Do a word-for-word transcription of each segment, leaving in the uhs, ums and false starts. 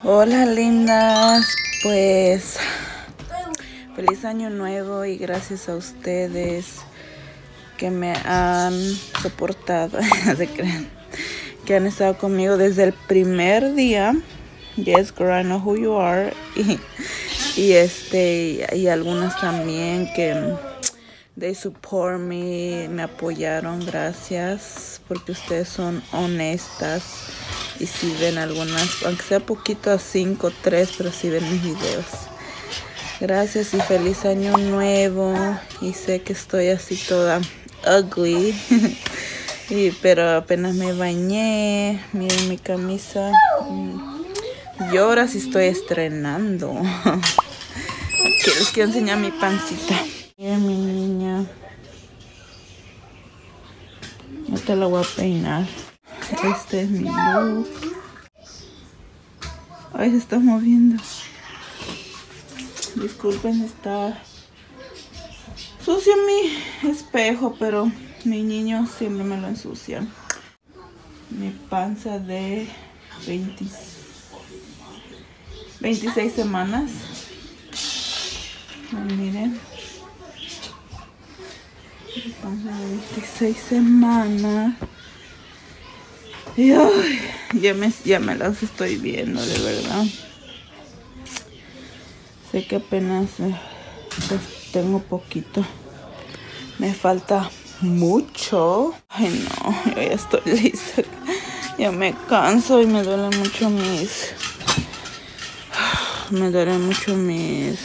Hola lindas, pues feliz año nuevo y gracias a ustedes que me han soportado, no se crean, que han estado conmigo desde el primer día. Yes girl, I know who you are. Y, y este y algunas también que they support me, me apoyaron, gracias, porque ustedes son honestas. Y si ven algunas, aunque sea poquito a cinco, tres, pero si ven mis videos. Gracias y feliz año nuevo. Y sé que estoy así toda ugly. y, pero apenas me bañé. Miren mi camisa. Y ahora sí estoy estrenando. Aquí les quiero enseñar mi pancita. Miren mi niña. Yo te la voy a peinar. Este es mi look. Ay, se está moviendo. Disculpen, está sucio mi espejo, pero mi niño siempre me lo ensucia. Mi panza de veinte, veintiséis semanas. Ay, miren. Mi panza de veintiséis semanas. Y ay, ya me, ya me las estoy viendo, de verdad. Sé que apenas eh, pues tengo poquito. Me falta mucho. Ay no, yo ya estoy lista. Ya me canso y me duelen mucho mis... Me duelen mucho mis...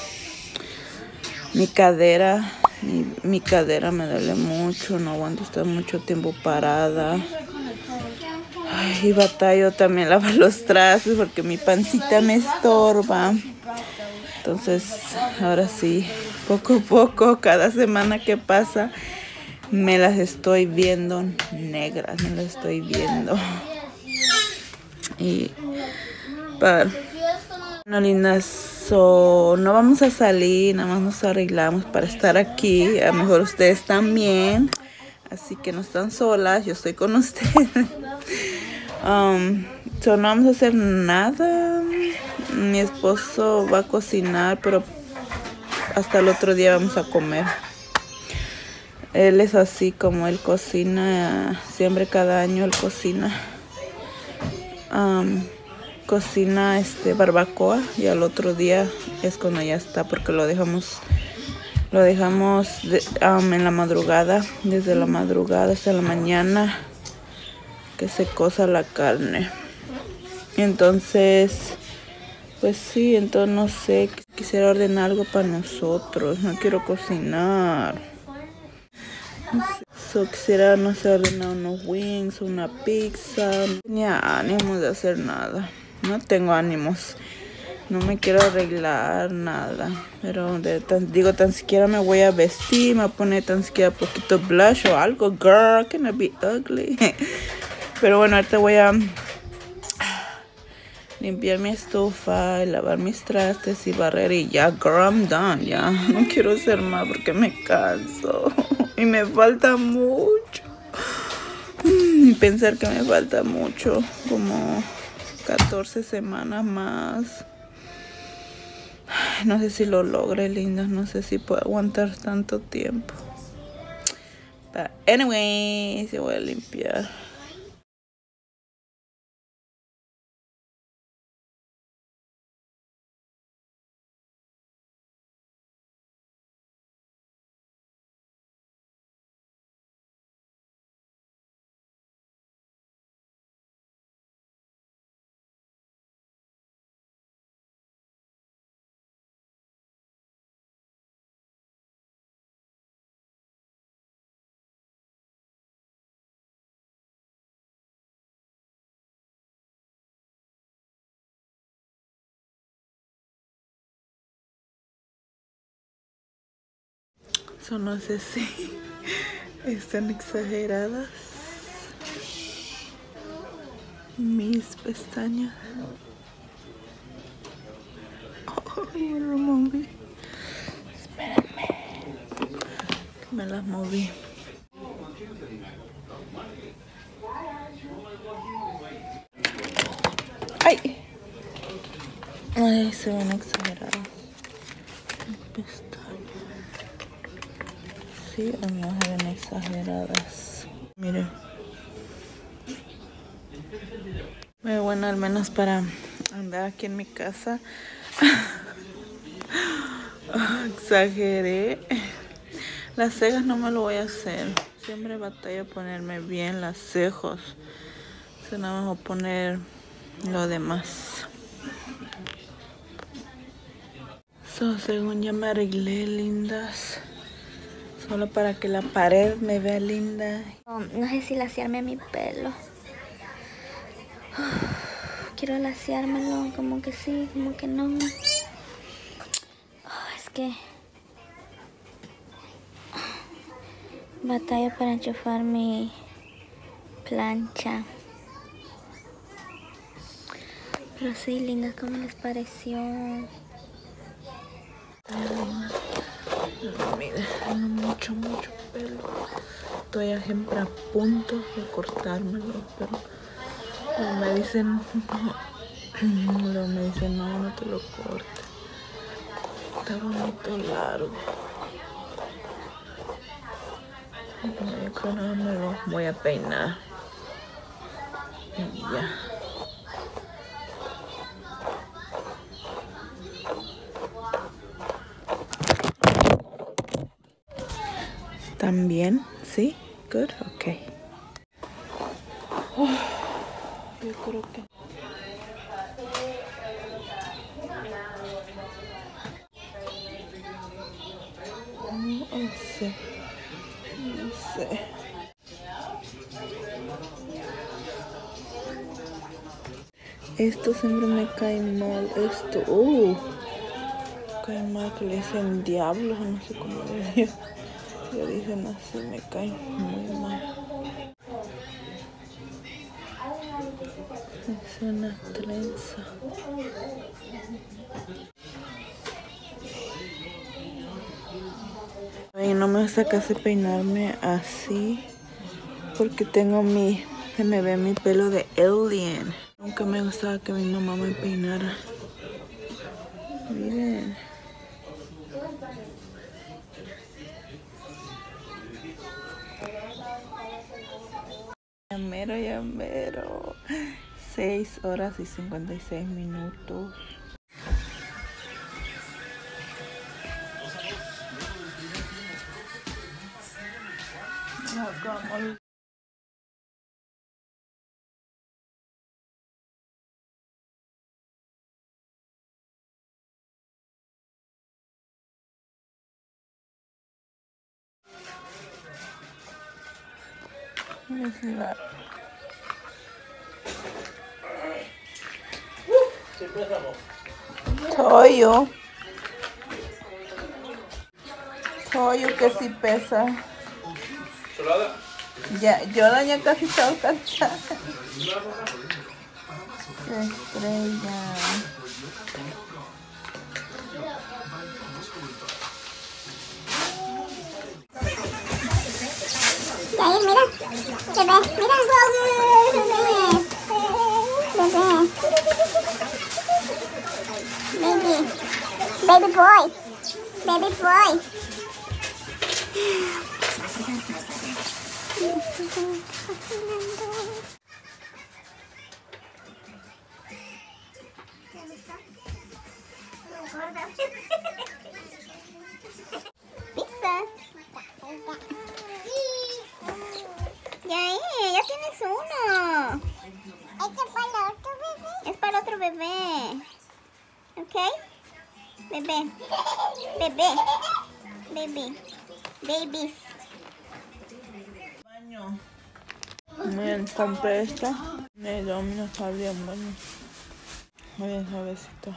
Mi cadera. Mi, mi cadera me duele mucho. No aguanto estar mucho tiempo parada. Ay, y batallo también lavar los trastes porque mi pancita me estorba. Entonces, ahora sí, poco a poco, cada semana que pasa, me las estoy viendo negras, me las estoy viendo. Y, para, bueno, lindas, so, no vamos a salir, nada más nos arreglamos para estar aquí. A lo mejor ustedes también, así que no están solas, yo estoy con ustedes. Um, so, no vamos a hacer nada. Mi esposo va a cocinar, pero hasta el otro día vamos a comer. Él es así como él cocina, siempre cada año él cocina. Um, cocina este barbacoa y al otro día es cuando ya está, porque lo dejamos lo dejamos de, um, en la madrugada, desde la madrugada hasta la mañana que se cosa la carne. Entonces, pues sí, entonces no sé, quisiera ordenar algo para nosotros, no quiero cocinar. So, quisiera, no sé, ordenar unos wings, una pizza. No tenía ánimos de hacer nada, no tengo ánimos, no me quiero arreglar nada. Pero de tan, digo, tan siquiera me voy a vestir, me voy a poner tan siquiera poquito blush o algo. Girl, can I be ugly? Pero bueno, ahorita voy a limpiar mi estufa, y lavar mis trastes y barrer y ya, girl, I'm done, ya. No quiero hacer más porque me canso y me falta mucho. Y pensar que me falta mucho, como catorce semanas más. No sé si lo logre, lindas, no sé si puedo aguantar tanto tiempo. But anyway, se voy a limpiar. So, no sé si están exageradas mis pestañas. Oh, me lo moví. Espérenme. Me las moví. ¡Ay! Ay, se ven exageradas. Pestañas. Sí o no se ven exageradas. Miren. Muy bueno, al menos para andar aquí en mi casa. Oh, exageré. Las cejas no me lo voy a hacer. Siempre batallo ponerme bien las cejas. Se no vamos a poner lo demás. So, según ya me arreglé, lindas. Solo para que la pared me vea linda. No, no sé si laciarme mi pelo. Quiero laciármelo, como que sí, como que no. Oh, es que batallo para enchufar mi plancha. Pero sí, lindas, ¿cómo les pareció? Mira, tengo mucho, mucho pelo. Estoy siempre a punto de cortármelo, pero luego me dicen, luego me dicen, no, no te lo cortes. Está bonito largo. Bueno, yo creo que no me lo voy a peinar. Y ya. ¿Están bien? ¿Sí? Good? Ok. Oh, yo creo que... No sé. No sé. Esto siempre me cae mal. Esto, uh, cae mal que le dicen diablos, no sé cómo le digo. Le dicen así, me cae muy mal. Es una trenza. Ay, no me gusta casi peinarme así porque tengo mi, se me ve mi pelo de alien. Nunca me gustaba que mi mamá me peinara. Miren. Ya mero, ya mero. seis horas y cincuenta y seis minutos. No, como... Toyo. Toyo que sí pesa. Ya, yo ya casi estaba cansada. Qué estrella. Ahí, mira, bebé, mira, bebé, bebé, baby boy, baby boy. Pizza. Ya, eh, ya tienes uno. Este es para otro bebé. Es para otro bebé. ¿Ok? Bebé. Bebé. Bebé. Babies. Baño. Miren, compré esta. Me domino, está bien bueno. Miren, suavecito.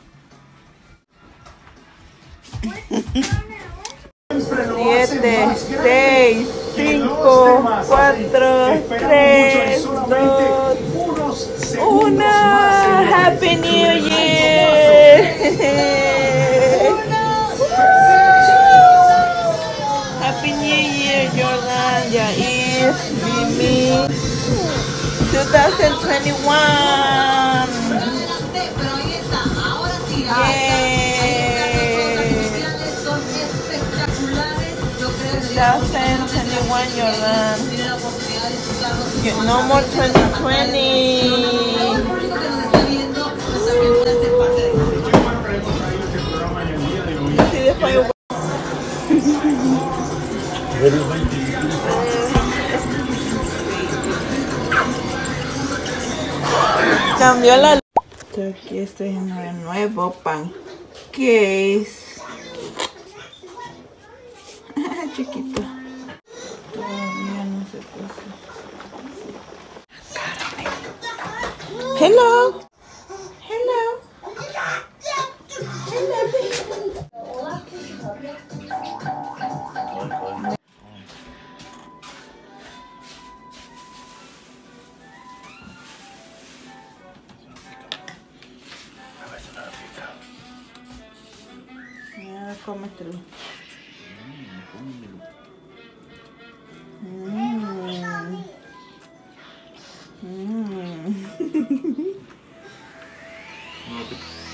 Siete, seis, cinco, cuatro, tres, dos, uno. Happy New Year. Happy New Year, Jordan, Yair, Mimi. twenty twenty-one. twenty twenty-one, Jordan. No more twenty twenty. Cambió la luz. Aquí estoy en el nuevo pancakes. Chiquito. Todavía no se puso. Hello. Hello. Ya, cómetelo. Mm. Mm.